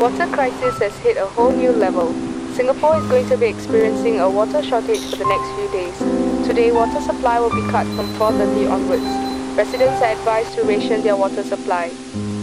water crisis has hit a whole new level. Singapore is going to be experiencing a water shortage for the next few days. Today, water supply will be cut from 4:30 onwards. Residents are advised to ration their water supply.